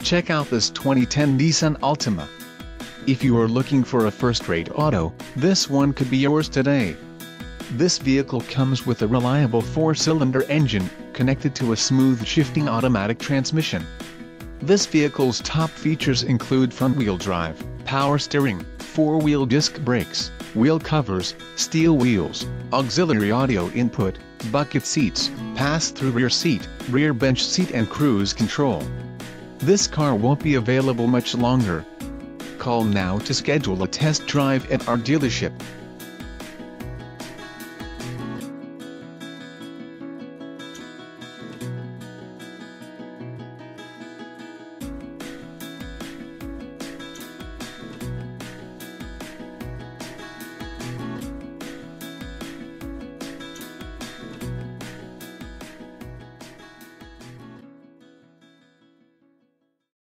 Check out this 2010 Nissan Altima. If you are looking for a first-rate auto, this one could be yours today. This vehicle comes with a reliable 4-cylinder engine, connected to a smooth shifting automatic transmission. This vehicle's top features include front-wheel drive, power steering, 4-wheel disc brakes, wheel covers, steel wheels, auxiliary audio input, bucket seats, pass-through rear seat, rear bench seat and cruise control. This car won't be available much longer. Call now to schedule a test drive at our dealership.